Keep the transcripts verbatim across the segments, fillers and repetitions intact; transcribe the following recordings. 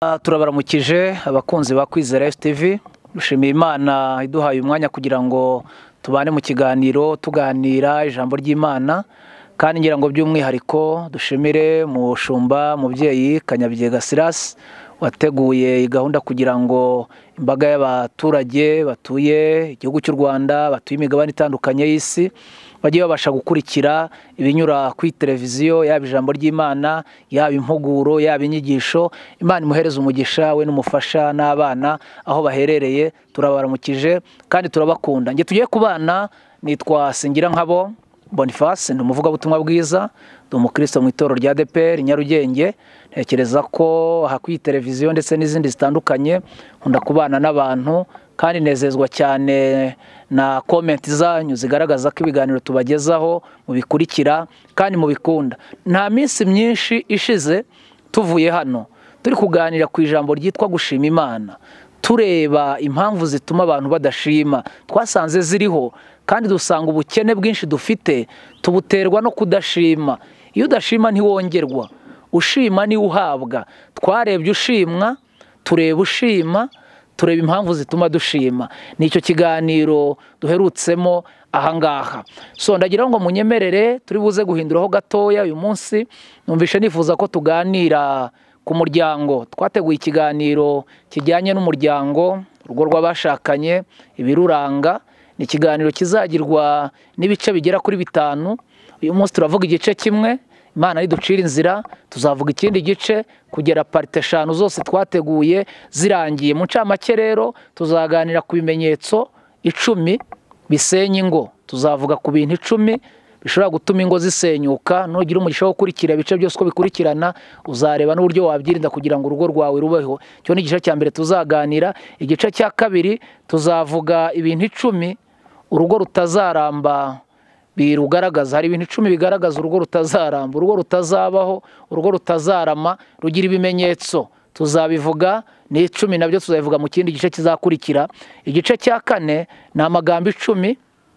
Turabaramukije abakunzi ba Kwizera Yesu Tv, dushimiye Imana iduhaye umwanya kugira ngo tubane mu kiganiro tuganira ijambo ry'Imana, kandi ngira ngo by'umwihariko dushimire mu shumba mubyeyi Kanyabyega Silas wateguye gahunda kugira ngo imbaga y'abaturage batuye igihugu cy'u Rwanda, batuye imigabane itandukanye y'isi, bagiye babasha gukurikira ibinyura kuri televiziyo, yaba ijambo ry'Imana, yaba impuguro, yaba inyigisho. Imana imuhereze umugisha we n'umufasha n'abana aho baherereye. Turabaramukije kandi turabakunda. Nge tugiye kubana, nitwa Nkabo Boniface, ndi umuvugabutumwa bwiza, ndi umukristo mu itorero rya D P R Nyarugenge. Ntekereza ko aha kuri televiziyo ndetse n'izindi zitandukanye nkunda kubana n'abantu, kandi nezezwa cyane na comment zanyu zigaragaza ko ibiganiro tubagezaho mubikurikira kandi mubikunda. Nta minsi myinshi ishize tuvuye hano turi kuganira ku ijambo ryitwa gushima Imana, tureba impamvu zituma abantu badashima. Twasanze ziriho, kandi dusanga ubukene bwinshi dufite tubuterwa no kudashima. Iyo udashima ntiwongerwa, ushima ni uhabwa. Twarebye ushimwa, tureba ushima, tureba impamvu zituma dushima. Nicyo kiganiro duherutsemo ahangaha. So ndagira ngo munyemerere turi buze guhinduraho gatoya uyu munsi. Numvishe nifuza ko tuganira ku muryango. Twateguye ikiganiro kijyanye n'umuryango, urugo rw'abashakanye, ibiruranga. Ni ikiganiro kizagirwa n'ibice bigera kuri bitanu. Uyu munsi turavuga igice kimwe, Imana niducira inzira tuzavuga ikindi gice kugera parte eshanu zose twateguye zirangiye. Mu ncamake rero tuzaganira ku bimenyetso icumi bisenya ingo. Tuzavuga ku bintu icumi bishobora gutuma ingo zisenyuka. Nugira umugisha wo gukurikira ibice byose ko bikurikirana, uzareba n'uburyo wabyirinda kugira ngo urugo rwawe rubeho. Cyo ni igice cya mbere tuzaganira. Igice cya kabiri tuzavuga ibintu icumi urugo rutazaramba birugaragaza. Hari ibintu icumi bigaragaza urugo rutazaramba, urugo rutazabaho, urugo rutazarama, rugira ibimenyetso. Tuzabivuga ni icumi, nabyo tuzabivuga mu kindi gice kizakurikira. Igice cya kane ni amagambo icumi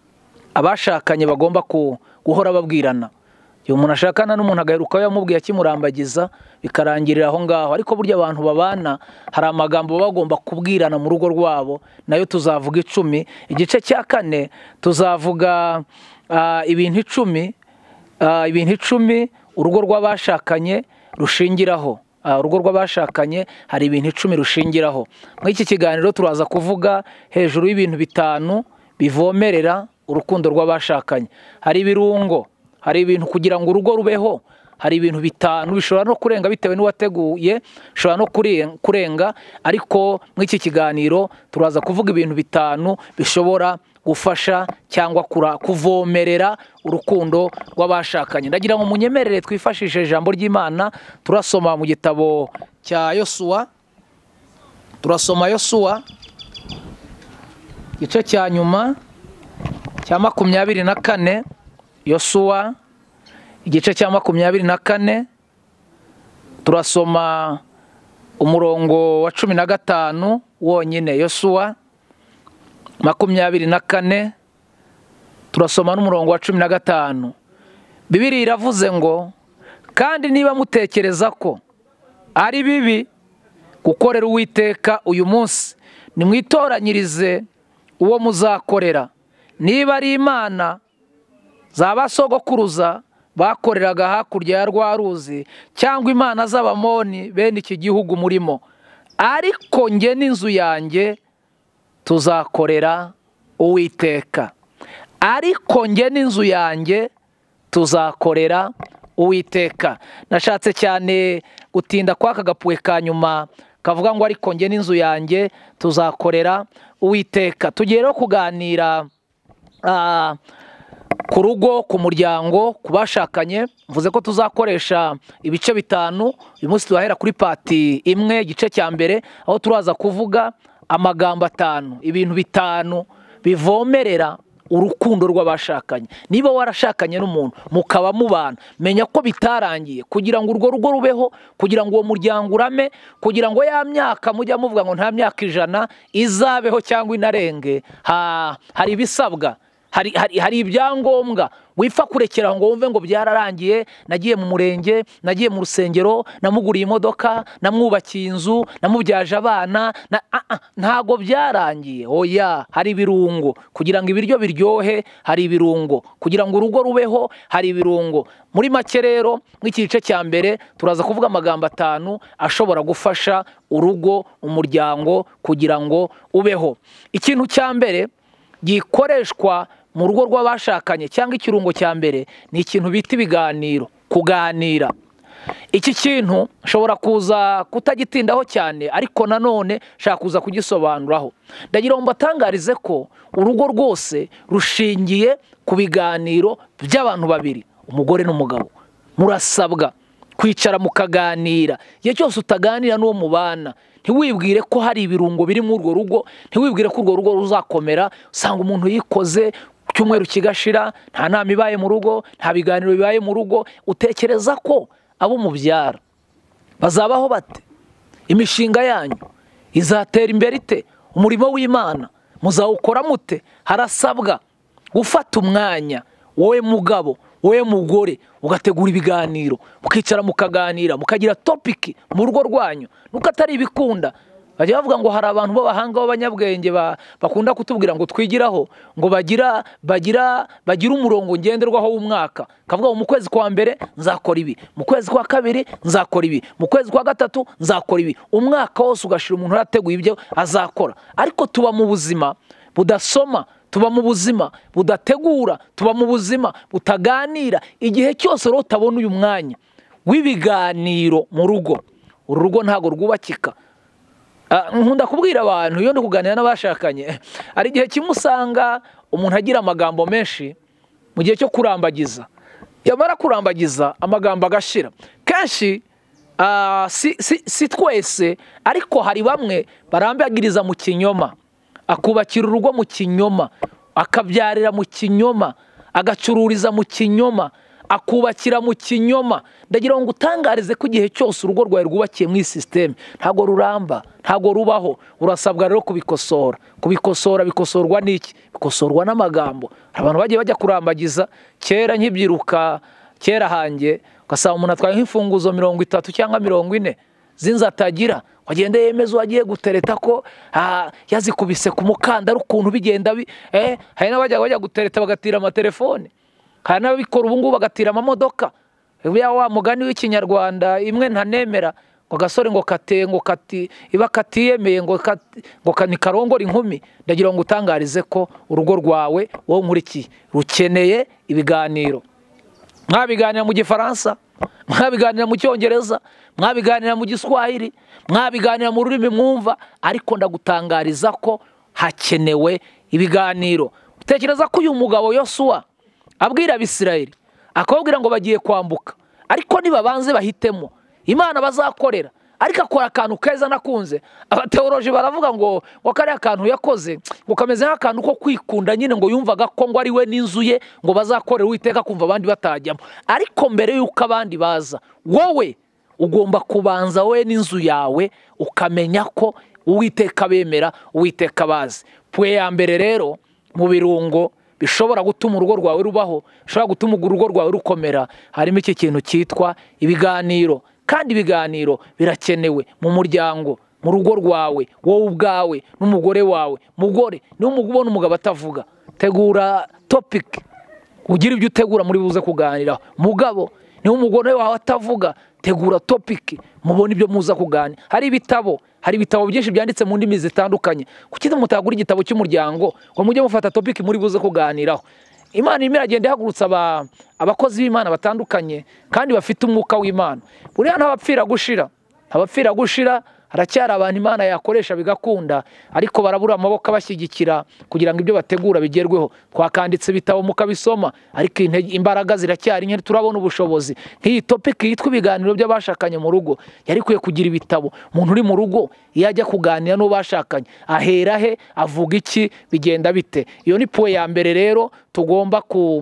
abashakanye bagomba guhora babwirana. Iyo umuntu ashakana n'umuntu agaheruka yamubwiye akimurambagiza bikarangirira aho ngaho, ariko burya abantu babana hari amagambo bagomba kubwirana mu rugo rwabo, nayo tuzavuga icumi. Igice cya kane tuzavuga Uh, ibintu icumi uh, ibintu icumi urugo rw'abashakanye rushingiraho. Uh, urugo rw'abashakanye hari ibintu icumi rushingiraho. Muri iki kiganiro turaza kuvuga hejuru y'ibintu bitanu bivomerera urukundo rw'abashakanye. Hari ibirungo, hari ibintu kugira ngo urugo rubeho, hari ibintu bitanu bishobora no kurenga bitewe n'uwateguye, bishobora no kurenga, ariko muri iki kiganiro turaza kuvuga ibintu bitanu bishobora gufasha cyangwa kuvomerera urukundo rw'abashakanye. Ndagira ngo munyemerere twifashishe ijambo ry'Imana. Turasoma mu gitabo cya Yosuwa, turasoma Yosuwa igice cya nyuma cya makumyabiri na kane. Yosuwa igice cya makumyabiri na kane turasoma umurongo wa cumi na gatanu wonyine. Yosuwa makumyabiri na kane turasoma n'umurongo wa cumi na gatanu. Bibiliya iravuze ngo, kandi niba mutekereza ko ari bibi gukorera Uwiteka uyu munsi, nimwitoranyirize uwo muzakorera. Niba ari imana z'abasogokuruza bakoreraga hakurya ya rwa ruzi, cyangwa imana z'Abamoni bene iki gihugu murimo, ariko nge n'inzu yanjye tuzakorera Uwiteka. Ariko nge n'inzu yanjye tuzakorera Uwiteka. Nashatse cyane gutinda kwaka gapuwe ka nyuma kavuga ngo ariko nge n'inzu yanjye tuzakorera Uwiteka. Tugiye rero kuganira uh, ku rugo, ku muryango, ku bashakanye. Mvuze ko tuzakoresha ibice bitanu. Uyu munsi turahera kuri pati imwe, igice cya mbere, aho turaza kuvuga amagambo atanu, ibintu bitanu bivomerera urukundo rw'abashakanye. Niba warashakanye n'umuntu mukaba mubana, menya ko bitarangiye. Kugira ngo urwo rugo rubeho, kugira ngo uwo muryango urame, kugira ngo ya myaka mujya muvuga ngo nta myaka ijana izabeho cyangwa inarenge, ha, hari ibisabwa, hari, hari, hari ibyangombwa wipfa kurekera ngo wumve ngo byararangiye, nagiye mu murenge, nagiye mu rusengero, namuguriye imodoka, namwubakiye inzu, namubyaje abana, na, ah, ah, ntago byarangiye. Oya, hari ibirungo kugira ngo ibiryo biryohe, hari ibirungo kugira ngo urugo rubeho, hari ibirungo. Muri make rero nk'ikice cya mbere turaza kuvuga amagambo atanu ashobora gufasha urugo, umuryango kugira ngo ubeho. Ikintu cya mbere gikoreshwa mu rugo rw'abashakanye cyangwa ikirungo cya mbere ni ikintu bita ibiganiro, kuganira. Iki kintu nshobora kuza kutagitindaho cyane, ariko nanone shaka kuza kugisobanuraho. Ndagira ngo mbatangarize ko urugo rwose rushingiye ku biganiro by'abantu babiri, umugore n'umugabo. Murasabwa kwicara mukaganira. Igihe cyose utaganira n'uwo mubana, ntiwibwire ko hari ibirungo biri muri urwo rugo, ntiwibwire ko urwo rugo ruzakomera. Usanga umuntu yikoze cyumweru kigashira, nta nama ibaye mu rugo, nta biganiro bibaye mu rugo. Utekereza ko abo mubyara bazabaho bate? Imishinga yanyu izatera imbere ite? Umurimo w'Imana muzawukora mute? Harasabwa gufata umwanya, wowe mugabo, wowe mugore, ugategura ibiganiro, mukicara mukaganira, mukagira topic mu rugo rwanyu. Nuko atari ibikunda. Bajya bavuga ngo hari abantu b'abahanga b'abanyabwenge bakunda kutubwira ngo twigiraho, ngo bagira bagira bagira umurongo ngenderwaho w'umwaka. Kavuga mu kwezi kwa mbere nzakora ibi, mu kwezi kwa kabiri nzakora ibi, mu kwezi kwa gatatu nzakora ibi. Umwaka wose ugashira umuntu arateguye ibyo azakora. Ariko tuba mu buzima budasoma, tuba mu buzima budategura, tuba mu buzima butaganira. Igihe cyose rero utabona uyu mwanya w'ibiganiro mu rugo, uru rugo ntago rwubakika. Nkunda kubwira abantu iyo ndi kuganira n'abashakanye, ari igihe kimusanga umuntu agira amagambo menshi mu gihe cyo kurambagiza, yamara kurambagiza amagambo agashira. Kenshi uh, si, si, si twese, ariko hari bamwe barambagiriza mu kinyoma, akubakira urugo mu kinyoma, akabyarira mu kinyoma, agacururiza mu kinyoma, akubakira mu kinyoma. Ndagira ngo utangarize ko igihe cyose urugo rwawe rwubakiye mu system ntago ruramba, ntago rubaho. Urasabwa rero kubikosora. Kubikosora bikosorwa n'iki? Bikosorwa n'amagambo. Abantu bagiye bajya kurambagiza kera nkibyiruka, kera hanjye ugasaba umuntu atwaye nk'imfunguzo mirongo itatu cyangwa mirongo ine zinza atagira, wagende yemeza wagiye gutereta ko ah, yazikubise ku mukandara ukuntu bigenda bi, eh hari n'abajya bajya gutereta bagatira ama telefone, hari n'abikora ubu ngubu bagatira ama modoka. Ya wa mugani w'ikinyarwanda imwe ntanemera ngo gasore ngo kate ngo kati iba katiyemeye ngo ngo kanikarongora inkumi. Ndagira ngo utangarize ko urugo rwawe wowe nkurikiye rukeneye ibiganiro. Mwabiganira mu Gifaransa, mwabiganira mu Cyongereza, mwabiganira mu Giswahili, mwabiganira mu rurimi mwumva, ariko ndagutangariza ko hakenewe ibiganiro. Utekereza ko uyu mugabo Yosuwa abwira Abisirayeli akababwira ngo bagiye kwambuka, ariko nibabanze bahitemo Imana bazakorera, ariko akora akantu keza nakunze. Abateoloji baravuga ngo ngo kari akantu yakoze ngo kameze nk'akantu ko kwikunda nyine, ngo yumvaga ko ngo ari we n'inzu ye ngo bazakorera Uwiteka kumva abandi batajyamo. Ariko mbere yuko abandi baza, wowe ugomba kubanza wowe n'inzu yawe ukamenya ko Uwiteka bemera, Uwiteka bazi. Pwe ya mbere rero mu birungo bishobora gutuma urugo rwawe rubaho, bishobora gutuma urugo rwawe rukomera, harimo iki kintu cyitwa ibiganiro. Kandi ibiganiro birakenewe mu muryango, mu rugo rwawe, wowe ubwawe n'umugore wawe. Mugore niwe umugabo n'umugabo atavuga, tegura topic, ugira ibyo utegura muri buze kuganira. Mugabo niwe umugore wawe atavuga, tegura topic, mubone ibyo muza kuganira. Hari ibitabo, hari ibitabo byinshi byanditse mu ndimi zitandukanye. Kuki mutagura igitabo cy'umuryango ngo mujye mufata topic muri buze kuganiraho? Imana irimo iragenda ihagurutsa aba abakozi b'Imana batandukanye kandi bafite umwuka w'Imana. Buriya ntabapfira gushira, abapfira gushira haracyari abantu Imana yakoresha bigakunda, ariko barabura amaboko abashyigikira kugira ngo ibyo bategura bigerweho. Twakanditse bitabo mukabisoma, ariko imbaraga ziracyari nke, turabona ubushobozi. Nk'iyi topic yitwa ibiganiro by'abashakanye mu rugo, yari kwiye kugira ibitabo. Umuntu uri mu rugo iyo ajya kuganira n'ubashakanye ahera he, avuga iki, bigenda bite. Iyo ni pwe ya mbere rero tugomba ku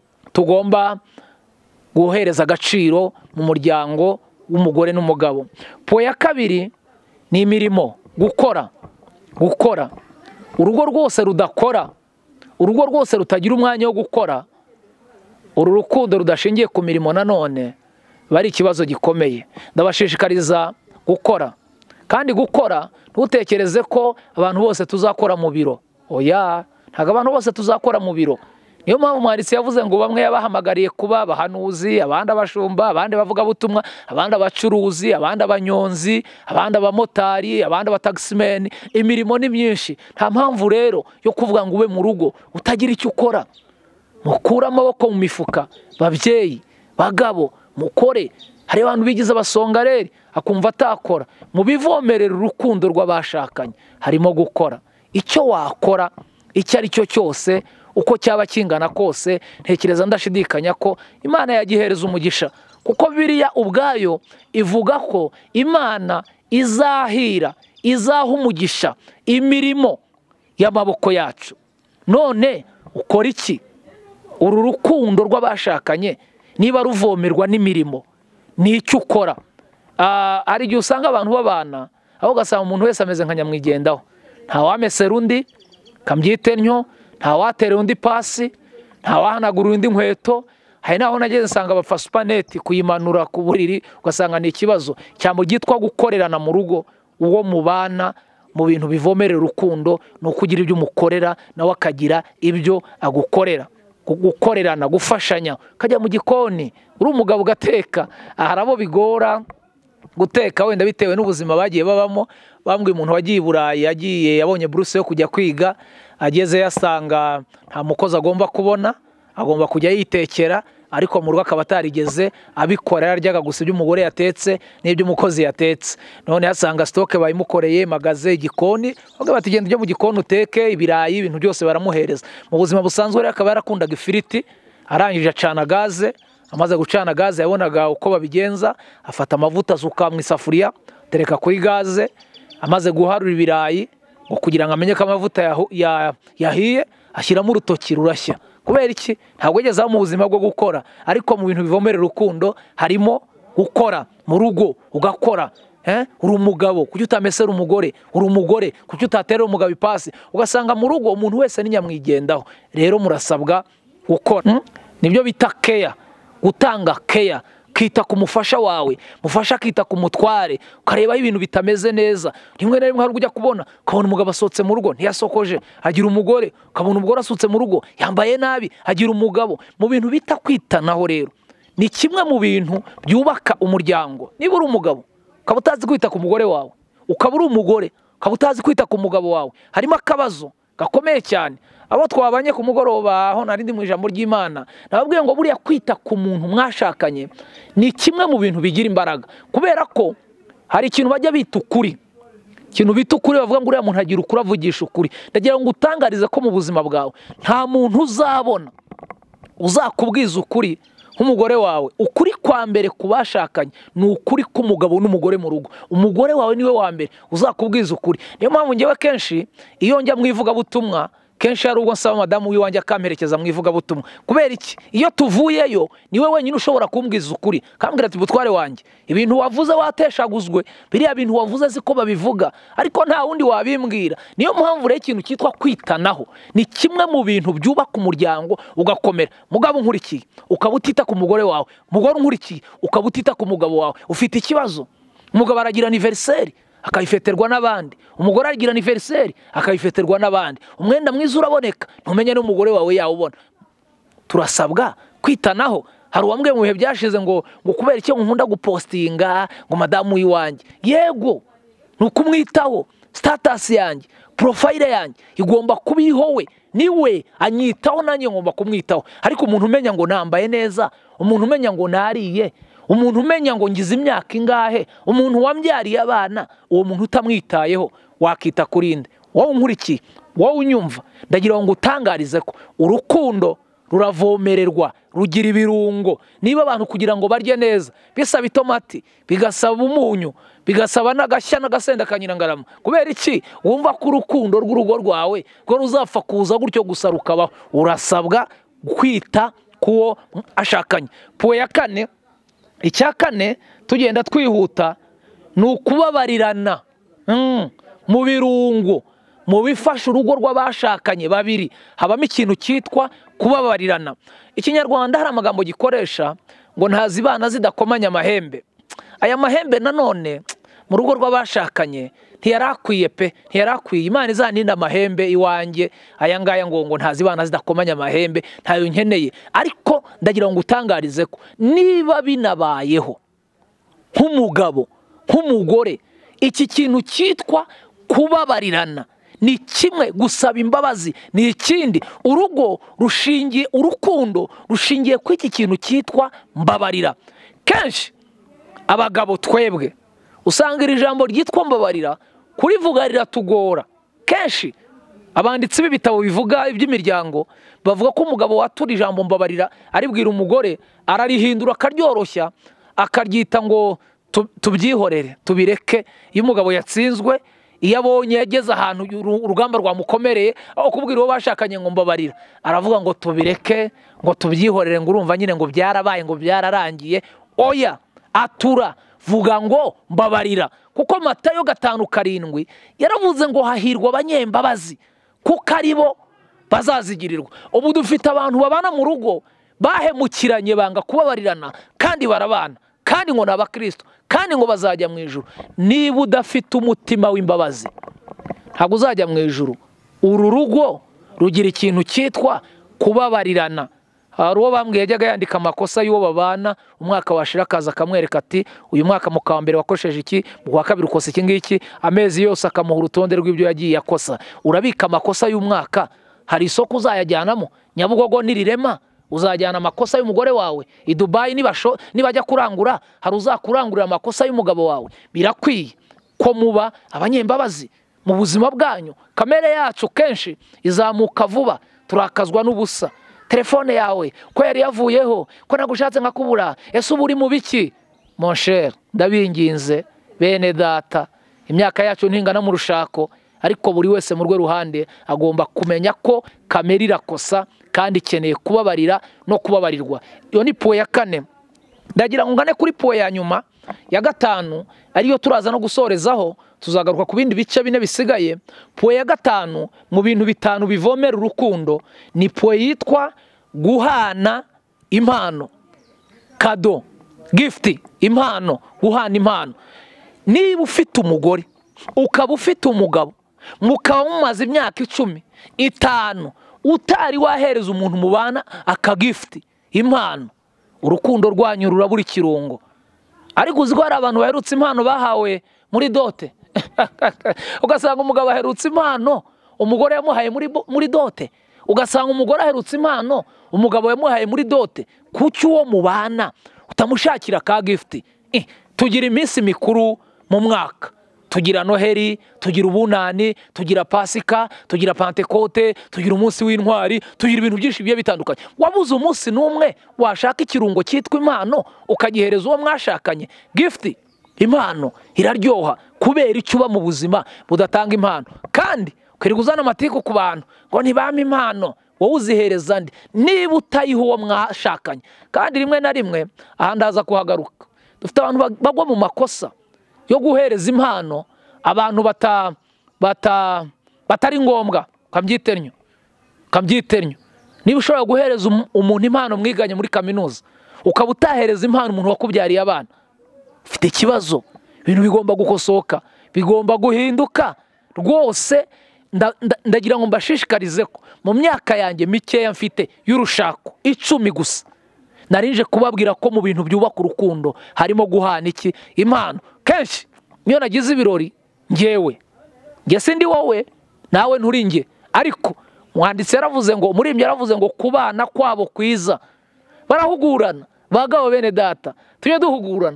tugomba guhereza agaciro mu muryango w'umugore n'umugabo. Pwe ya kabiri ni imirimo, gukora. Gukora. Urugo rwose rudakora, urugo rwose rutagira umwanya wo gukora, uru rukundo rudashingiye ku mirimo nanone bari ikibazo gikomeye. Ndabashishikariza gukora, kandi gukora ntutekereze ko abantu bose tuzakora mu biro. Oya, ntabwo abantu bose tuzakora mu biro. Niyo mpamvu umwanditsi yavuze ngo bamwe yabahamagariye kuba abahanuzi, abandi abashumba, abandi bavuga butumwa, abandi abacuruzi, abandi abanyonzi, abandi abamotari, abandi abatagisimeni. Imirimo ni myinshi. Nta mpamvu rero yo kuvuga ngo ube mu rugo utagira icyo ukora. Mukura amaboko mu mifuka, babyeyi, bagabo, mukore. Hari abantu bigize abasongareri akumva atakora. Mu bivomerera urukundo rw'abashakanye harimo gukora. Icyo wakora icyo ari cyo cyose, uko cyaba kingana kose, ntekereza ndashidikanya ko Imana yagihereza umugisha, kuko Bibiliya ubwayo ivuga ko Imana izahira, izaha umugisha imirimo y'amaboko yacu. None ukora iki? Uru rukundo rw'abashakanye niba ruvomerwa n'imirimo, ni icyo ukora. Hari igihe usanga abantu babana, aho ugasanga umuntu wese ameze nka nyamwigendaho. Nta wamesera undi, kambyite ntyo, nta watera undi pasi, nta wahanagura undi nkweto. Hari naho nageze nsanga bapfa supaneti kuyimanura ku buriri, ugasanga ni ikibazo cyangwa gitwa gukorerana mu rugo. Uwo mubana mu bintu bivomerera urukundo ni ukugira ibyo umukorera nawe akagira ibyo agukorera. Gukorerana, gufashanya, kajya mu gikoni, uri umugabo ugateka. Hari abo bigora guteka wenda bitewe n'ubuzima bagiye babamo. Bambwiye umuntu wagiye i Burayi, yagiye yabonye buruse yo kujya kwiga, ageze yasanga nta mukozi agomba kubona, agomba kujya yitekera, ariko mu rugo akaba atarigeze abikora. Yaryaga gusa ibyo umugore yatetse n'ibyo umukozi yatetse. None yasanga stoke bayimukoreye, magaze, igikoni, bavuga bati genda ujye mu gikoni uteke ibirayi, ibintu byose baramuhereza. Mu buzima busanzwe rero akaba yarakundaga ifiriti, arangije acana gaze. Amaze gucana gaze yabonaga uko babigenza, afata amavuta asuka mu isafuriya, tereka kuri gaze. Amaze guharura ibirayi ngo kugira ngo amenye ko amavuta yahiye, ashyiramo urutoki rurashya. Kubera iki? Ntabwo yageze mu buzima bwo gukora, ariko mu bintu bivomerera urukundo harimo gukora. Mu rugo ugakora. Eh? Uri umugabo, kuki utamesera umugore? Uri umugore, kuki utatera umugabo ipasi? Ugasanga mu rugo umuntu wese ni nyamwigendaho. Rero murasabwa gukora. Hmm? Nibyo bita care, gutanga care. Kita ku mufasha wawe, mufasha kita ku mutware, ukareba ibintu bitameze neza. Rimwe na rimwe hari ujya kubona ukabona umugabo asotse mu rugo ntiyasokoje, agira umugore, ukabona umugore asutse mu rugo yambaye nabi, agira umugabo. Mu bintu bita kwitanaho rero ni kimwe mu bintu byubaka umuryango. Niba uri umugabo ukaba utazi kwita ku mugore wawe, ukaba uri umugore ukaba utazi kwita ku mugabo wawe, harimo akabazo gakomeye cyane. Abo twabanye ku mugoroba aho narindi mu ijambo ry'Imana, nababwiye ngo buriya kwita ku muntu mwashakanye ni kimwe mu bintu bigira imbaraga, kubera ko hari ikintu bajya bita ukuri. Ikintu bita ukuri bavuga ngo uriya muntu agira ukuri, avugisha ukuri. Ndagira ngo utangarize ko mu buzima bwawe nta muntu uzabona uzakubwiza ukuri nk'umugore wawe. Ukuri kwa mbere ku bashakanye ni ukuri k'umugabo n'umugore mu rugo. Umugore wawe niwe wa mbere uzakubwiza ukuri. Niyo mpamvu ngewe kenshi iyo njya mu ivugabutumwa, kenshi hari ubwo nsaba madamu w'iwanjye akamperekeza mu ivugabutumwa. Kubera iki? Iyo tuvuyeyo niwe wenyine ushobora kumbwiza ukuri, kambwira ati butware wanjye, ibintu wavuze wateshaguzwe, biriya bintu wavuze siko babivuga, ariko nta wundi wabimbwira. Niyo mpamvu rero ikintu cyitwa kwitanaho ni kimwe mu bintu byubaka umuryango ugakomera. Mugabo nkurikiye ukaba utita ku mugore wawe, mugore nkurikiye ukaba utita ku mugabo wawe, ufite ikibazo. Umugabo aragira anniversaire akayifeterwa n'abandi, umugore aragira anniversaire akayifeterwa n'abandi. Umwenda mwiza uraboneka, ntumenye n'umugore wawe yawubona. Turasabwa kwitanaho. Hari uwambwiye mu bihe byashize ngo ngo kubera icyo nkunda gupostinga ngo madamu w'iwanjye. Yego, nukumwitaho. Status yanjye, profile yanjye igomba kubiho we, niwe anyitaho, nanjye ngomba kumwitaho. Ariko umuntu umenya ngo nambaye neza, umuntu umenya ngo nariye, umuntu umenya ngo ngize imyaka ingahe, umuntu wambyariye abana, uwo muntu utamwitayeho wakita kurinde. Wowe nkurikiye, wowe unyumva, ndagira ngo utangarize ko urukundo ruravomererwa, rugira ibirungo. Niba abantu kugira ngo barye neza bisaba itomati, bigasaba umunyu, bigasaba n'agashya n'agasenda kanyirangarama. Kubera iki? Wumva ko urukundo rw'urugo rwawe ko ruzapfa kuza gutyo gusa rukabaho. Urasabwa kwita kuwo ashakanye. Po ya kane, icya kane tugenda twihuta, ni ukubabarirana. Mm. Mu birungo, mu bifasha urugo rw'abashakanye babiri habamo ikintu cyitwa kubabarirana. Ikinyarwanda hari amagambo gikoresha ngo ntazibana zidakomanya amahembe. Aya mahembe nanone mu rugo rw'abashakanye ntiyarakwiye pe, ntiyarakwiye. Imana izaninda amahembe iwanjye aya ngaya ngo ngo ntazibana zidakomanya amahembe, ntayo nkeneye. Ariko ndagira ngo utangarize ko niba binabayeho nk'umugabo nk'umugore, iki kintu cyitwa kubabarirana ni kimwe, gusaba imbabazi ni ikindi. Urugo rushingiye, urukundo rushingiye ku iki kintu cyitwa mbabarira. Kenshi abagabo twebwe usanga iri jambo ryitwa mbabarira kurivuga riratugora. Kenshi abanditsi b'ibitabo bivuga iby'imiryango bavuga ko umugabo watura ijambo mbabarira aribwira umugore ararihindura akaryoroshya akaryita ngo tubyihorere tubireke. Iyo umugabo yatsinzwe, iyo abonye yageze ahantu urugamba rwamukomereye, aho kubwira uwo bashakanye ngo mbabarira aravuga ngo tubireke, ngo tubyihorere, ngo urumva nyine ngo byarabaye, ngo byararangiye. Oya, atura, vuga ngo mbabarira. Kuko Matayo gatanu karindwi yaravuze ngo hahirwa abanyembabazi kuko ari bo bazazigirirwa. Ubu dufite abantu babana mu rugo bahemukiranye banga kubabarirana, kandi barabana, kandi ngo n'Abakristo, kandi ngo bazajya mu ijuru. Niba udafite umutima w'imbabazi ntabwo uzajya mu ijuru. Uru rugo rugira ikintu cyitwa kubabarirana. Hari uwo bambwiye yajyaga yandika amakosa y'uwo babana, umwaka washira akaza akamwereka ati uyu mwaka mu kwa mbere wakosheje iki, mu kwa kabiri ukosa iki ngiki, amezi yose akamuha urutonde rw'ibyo yagiye akosa. Urabika amakosa y'umwaka, hari isoko uzayajyanamo, Nyabugogo nirirema uzajyana amakosa y'umugore wawe, i Dubai nibasho nibajya kurangura hari uzakurangurira amakosa y'umugabo wawe. Birakwiye ko muba abanyembabazi mu buzima bwanyu. Kamere yacu kenshi izamuka vuba, turakazwa n'ubusa. Telefone yawe ko yari yavuyeho, ko nagushatse nkakubura, ese ubu uri mu biki? Mon cher, ndabinginze bene data, imyaka yacu ntingana mu rushako, ariko buri wese mu rwe ruhande agomba kumenya ko kamere irakosa kandi ikeneye kubabarira no kubabarirwa. Iyo ni puwe ya kane. Ndagira ngo ngane kuri puwe ya nyuma ya gatanu, ariyo turaza no gusorezaho, tuzagaruka ku bindi bice bine bisigaye. Puwe ya gatanu mu bintu bitanu bivomera urukundo ni puwe yitwa guhana impano, kado, gift, impano, guhana impano. Niba ufite umugore ukaba ufite umugabo mukaba mumaze imyaka icumi itanu utari wahereza umuntu mubana aka gift, impano, urukundo rwanyu rurabura ikirungo. Ariko uzi ko hari abantu baherutse impano bahawe muri dote. Ugasanga umugabo aherutse impano umugore yamuhaye muri muri dote, ugasanga umugore aherutse impano umugabo yamuhaye muri dote. Kuki uwo mubana utamushakira ka gift? Eh, tugira iminsi mikuru mu mwaka, tugira Noheri, tugira ubunani, tugira Pasika, tugira Pentecote, tugira umunsi w'intwari, tugira ibintu byinshi biye bitandukanye. Wabuze umunsi n'umwe washaka ikirungo cyitwa impano ukagihereza uwo mwashakanye? Gift, impano iraryoha kubera icyo uba mu buzima budatanga impano. Kandi kwiri kuzana amatiku ku bantu ngo ntibame impano, wowe uzihereza ndi niba utayiha uwo mwashakanye. Kandi rimwe na rimwe aha ndaza kuhagaruka, dufite abantu bagwa mu makosa yo guhereza impano abantu bata bata batari ngombwa. Kambyiternyo kambyiternyo niba ushobora guhereza umuntu impano mwiganye muri kaminuza ukaba utahereza impano umuntu wakubyariye abana, ufite ikibazo. Ibintu bigomba gukosoka, bigomba guhinduka rwose. Ndagira ngo mbashishikarize ko mu myaka yanjye mikeya mfite y'urushako icumi gusa, narinje kubabwira ko mu bintu byubaka urukundo harimo guhana iki, impano. Kenshi niyo nagize ibirori ngewe nge sindi wowe nawe nturi nge, ariko mwanditse yaravuze ngo muri imye yaravuze ngo kubana kwabo kwiza barahugurana. Bagabo bene data, tujye duhugurana.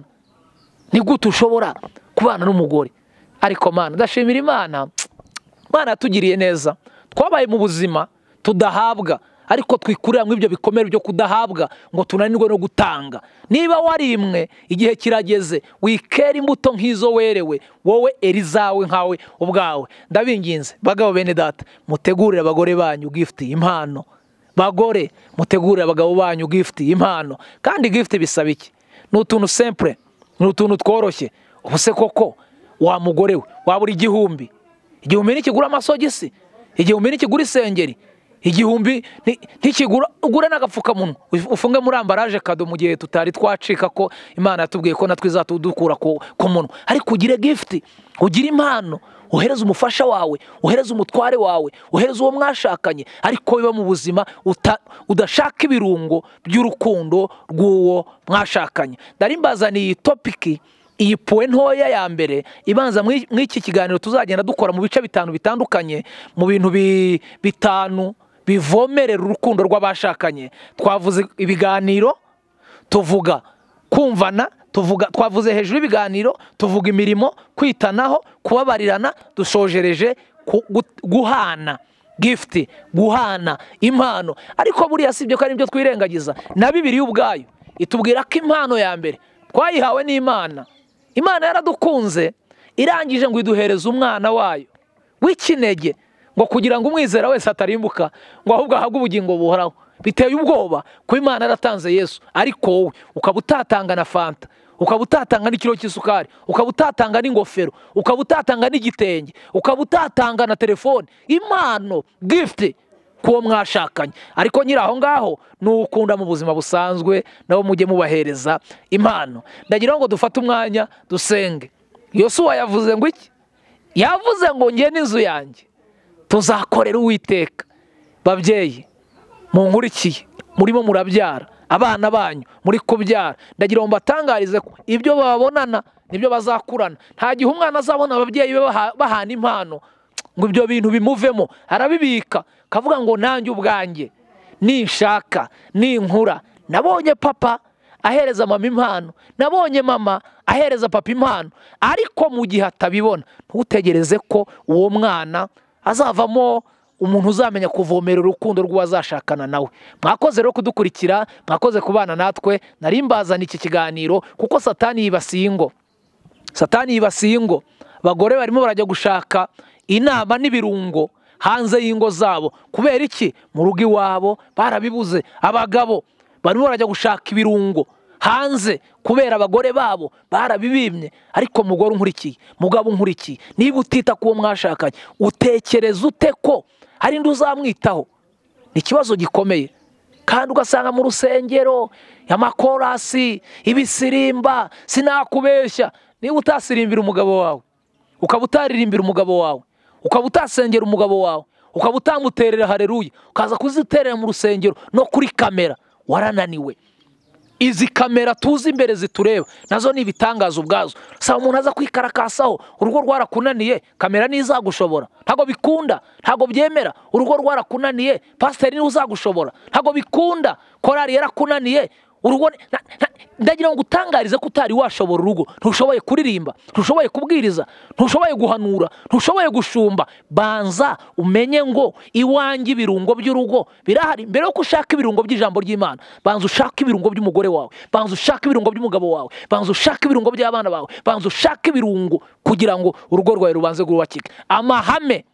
Ni gute ushobora kubana n'umugore? Ariko Mana, ndashimira Imana, Mana yatugiriye neza. Twabaye mu buzima tudahabwa, ariko twikurira mu ibyo bikomere byo kudahabwa ngo tunanirwe no gutanga. Niba warimwe igihe kirageze wikera imbuto nk'izo werewe, wowe erizawe nkawe ubwawe. Ndabinginze bagabo bene data, mutegurire abagore banyu gift, impano. Bagore, mutegurire abagabo banyu gift, impano. Kandi gift bisaba iki? Ni utuntu simple, ni utuntu tworoshye. Ubuse koko wa mugore we wabura igihumbi igihumbi ntikigura amasogisi, igihumbi ntikigura isengeri, igihumbi ntikigura ugura n'agapfukamunwa ufunge muri ambaraje kado mu gihe tutari twacika ko Imana yatubwiye ko natwe izatudukura ku munwa. Ariko ugire gift, ugire impano, uhereze umufasha wawe, uhereze umutware wawe, uhereze uwo mwashakanye, ariko biba mu buzima udashaka ibirungo by'urukundo rw'uwo mwashakanye. Ndari mbazaniye iyi topiki, iyi poe ntoya ya mbere ibanza mw'iki kiganiro tuzagenda dukora mu bice bitanu bitandukanye, mu bintu bitanu bivomerera urukundo rw'abashakanye. Twavuze ibiganiro, tuvuga kumvana, tuvuga twavuze hejuru y'ibiganiro, tuvuga imirimo, kwitanaho, kubabarirana, dushojereje guhana gift, guhana impano. Ariko buriya sibyo ko ari byo twirengagiza, na Bibiliya ubwayo itubwira ko impano ya mbere twayihawe n'Imana. Imana yaradukunze irangije ngo iduhereze umwana wayo w'ikinege, ngo kugira ngo umwizera wese atarimbuka, ngo ahubwo ahabwe ubugingo buhoraho. Biteye ubwoba ko Imana yaratanze Yesu, ariko wowe ukaba utatanga na fanta, ukaba utatanga n'ikiro cy'isukari, ukaba utatanga n'ingofero, ukaba utatanga n'igitenge, ukaba utatanga na telefone. Impano, gift kuwo mwashakanye. Ariko nyiri aho ngaho n'ukunda mu buzima busanzwe nabo mujye mubahereza impano. Ndagira ngo dufate umwanya dusenge. Yosuwa yavuze ngo iki? Yavuze ngo ngiye n'inzu yanjye tuzakorera Uwiteka. Babyeyi munkurikiye, murimo murabyara abana banyu, muri kubyara, ndagira ngo mbatangarize ko ibyo babonana nibyo bazakurana. Nta gihe umwana azabona ababyeyi be bahana impano ngo ibyo bintu bimuvemo, arabibika kavuga ngo nanjye ubwanjye ninshaka ninkura, nabonye papa ahereza mama impano, nabonye mama ahereza papa impano. Ariko mu gihe atabibona, ntutegereze ko uwo mwana azavamo umuntu uzamenya kuvomera urukundo rw'uwazashakana nawe. Mwakoze rero kudukurikira, mwakoze kubana natwe. Nari mbazana iki kiganiro kuko Satani yibasiye ingo. Satani yibasiye ingo. Abagore barimo barajya gushaka inama n'ibirungo hanze y'ingo zabo. Kubera iki? Mu rugo iwabo barabibuze. Abagabo barimo barajya gushaka ibirungo hanze kubera abagore babo barabibimye. Ariko mugore unkurikiye, mugabo unkurikiye, niba utita kuwo mwashakanye, utekereza ute ko hari ndi uzamwitaho? Ni ikibazo gikomeye. Kandi ugasanga mu rusengero amakorasi, ibisirimba, sinakubeshya, niba utasirimbira umugabo wawe, ukaba utaririmbira umugabo wawe, ukaba utasengera umugabo wawe, ukaba utamuterera haleluya, ukaza kuziterera mu rusengero no kuri kamera, warananiwe. Izi kamera tuzi imbere zitureba nazo ni ibitangazo ubwazo. Saba umuntu aza kwikarakakasaho, urugo rwarakunaniye, kamera nizagushobora? Ntago bikunda, ntago byemera. Urugo rwarakunaniye, pasiteri ni uzagushobora? Ntago bikunda. Korari yarakunaniye, urugo ndagira ngo utangarize ko utari washobora urugo. Ntushoboye kuririmba, ntushoboye kubwiriza, ntushoboye guhanura, ntushoboye gushumba. Banza umenye ngo iwanjye ibirungo by'urugo birahari. Mbere yo gushaka ibirungo by'ijambo ry'Imana, banza ushaka ibirungo by'umugore wawe, banza ushaka ibirungo by'umugabo wawe, banza ushaka ibirungo by'abana bawe, banza ushaka ibirungo kugira ngo urugo rwawe rubanze rwubakike. Amahame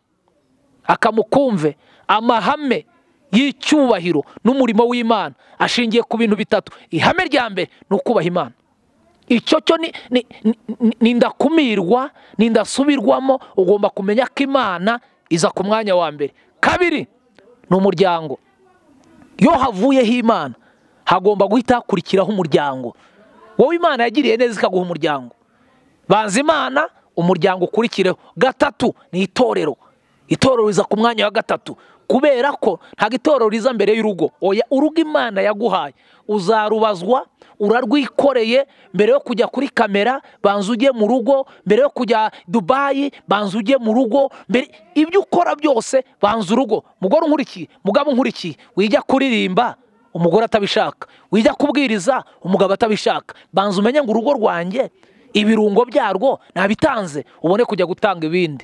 akamukumve, amahame y'icyubahiro n'umurimo w'Imana ashingiye ku bintu bitatu. Ihame rya mbere ni ukubaha Imana. Icyo cyo ni, ni, ni ndakumirwa, ni ndasubirwamo. Ugomba kumenya ko Imana iza ku mwanya wa mbere. Kabiri ni umuryango. Yo havuyeho Imana hagomba guhita hakurikiraho umuryango. Wowe Imana yagiriye neza ikaguha umuryango, banza Imana, umuryango ukurikireho. Gatatu ni itorero. Itorero riza ku mwanya wa gatatu, kubera ko nta gitorero riza mbere y'urugo. Oya, urugo Imana yaguhaye uzarubazwa, urarwikoreye. Mbere yo kujya kuri kamera, banza ujye mu rugo. Mbere yo kujya Dubai, banza ujye mu rugo. Mbere ibyo ukora byose, banza urugo. Mugore unkurikiye, mugabo unkurikiye, wijya kuririmba umugore atabishaka, wijya kubwiriza umugabo atabishaka, banza umenye ngo urugo rwanjye ibirungo byarwo nabitanze, ubone kujya gutanga ibindi.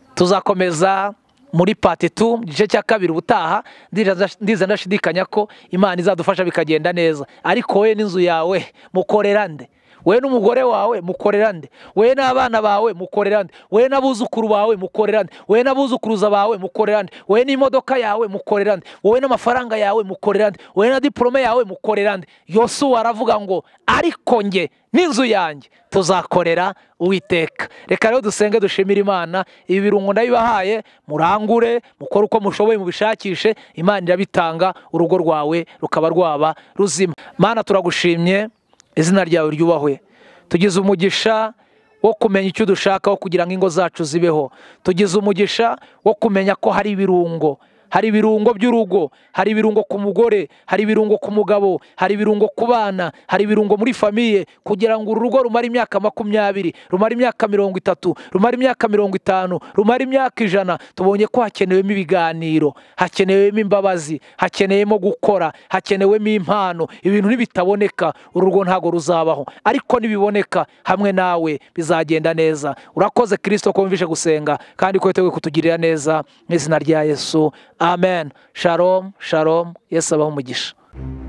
Tuzakomeza muri part two, gice cya kabiri ubutaha. Ndiza ndashidikanya ko Imana izadufasha bikagenda neza. Ariko wowe n'inzu yawe mukorera nde? we n'umugore wawe mukorera nde, we n'abana bawe mukorera nde, we n'abuzukuru bawe mukorera nde, we n'abuzukuruza bawe mukorera nde, we n'imodoka yawe mukorera nde, wowe n'amafaranga yawe mukorera nde, we na diplome yawe mukorera nde. Yosuwa aravuga ngo ariko nge n'inzu yanjye tuzakorera Uwiteka. Reka rero dusenge dushimira Imana. Ibi birungo ndabibahaye, murangure mukore uko mushoboye, mubishakishe, Imana irabitanga, urugo rwawe rukaba rwaba ruzima. Mana turagushimye, izina ryawe ryubahwe. Tugize umugisha wo kumenya icyo dushakaho kugira ngo ingo zacu zibeho. Tugize umugisha wo kumenya ko hari ibirungo, hari ibirungo by'urugo, hari ibirungo ku mugore, hari ibirungo ku mugabo, hari ibirungo ku bana, hari ibirungo muri famiye, kugira ngo uru rugo rumare imyaka makumyabiri, rumare imyaka mirongo itatu, rumare imyaka mirongo itanu, rumare imyaka ijana. Tubonye ko hakenewemo ibiganiro, hakenewemo imbabazi, hakenewemo gukora, hakenewemo impano. Ibintu nibitaboneka uru rugo ntago ruzabaho, ariko nibiboneka hamwe nawe bizagenda neza. Urakoze Kristo ko wumvishe gusenga kandi ko witeguye kutugirira neza, mu izina rya Yesu. Amen. Shalom, shalom. Yesu abahe umugisha.